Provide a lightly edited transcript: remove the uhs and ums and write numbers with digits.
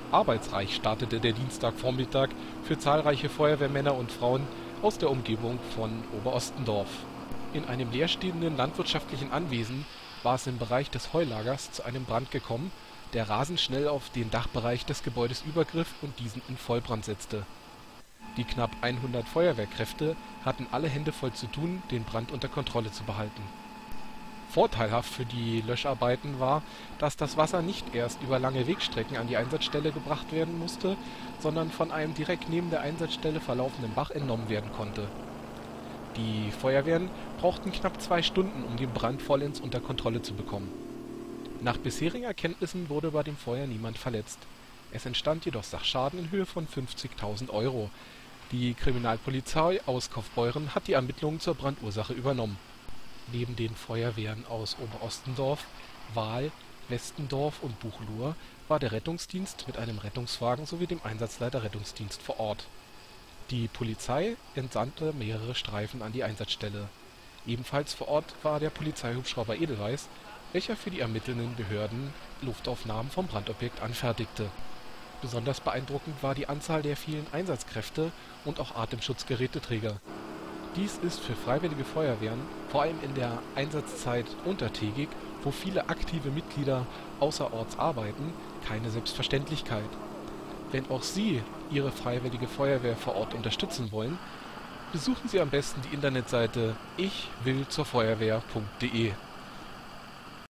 Arbeitsreich startete der Dienstagvormittag für zahlreiche Feuerwehrmänner und Frauen aus der Umgebung von Oberostendorf. In einem leerstehenden landwirtschaftlichen Anwesen war es im Bereich des Heulagers zu einem Brand gekommen, der rasend schnell auf den Dachbereich des Gebäudes übergriff und diesen in Vollbrand setzte. Die knapp 100 Feuerwehrkräfte hatten alle Hände voll zu tun, den Brand unter Kontrolle zu behalten. Vorteilhaft für die Löscharbeiten war, dass das Wasser nicht erst über lange Wegstrecken an die Einsatzstelle gebracht werden musste, sondern von einem direkt neben der Einsatzstelle verlaufenden Bach entnommen werden konnte. Die Feuerwehren brauchten knapp 2 Stunden, um den Brand vollends unter Kontrolle zu bekommen. Nach bisherigen Erkenntnissen wurde bei dem Feuer niemand verletzt. Es entstand jedoch Sachschaden in Höhe von 50.000 Euro. Die Kriminalpolizei aus Kaufbeuren hat die Ermittlungen zur Brandursache übernommen. Neben den Feuerwehren aus Oberostendorf, Wahl, Westendorf und Buchloe war der Rettungsdienst mit einem Rettungswagen sowie dem Einsatzleiter Rettungsdienst vor Ort. Die Polizei entsandte mehrere Streifen an die Einsatzstelle. Ebenfalls vor Ort war der Polizeihubschrauber Edelweiss, welcher für die ermittelnden Behörden Luftaufnahmen vom Brandobjekt anfertigte. Besonders beeindruckend war die Anzahl der vielen Einsatzkräfte und auch Atemschutzgeräteträger. Dies ist für Freiwillige Feuerwehren, vor allem in der Einsatzzeit untertägig, wo viele aktive Mitglieder außerorts arbeiten, keine Selbstverständlichkeit. Wenn auch Sie Ihre Freiwillige Feuerwehr vor Ort unterstützen wollen, besuchen Sie am besten die Internetseite ichwillzurfeuerwehr.de.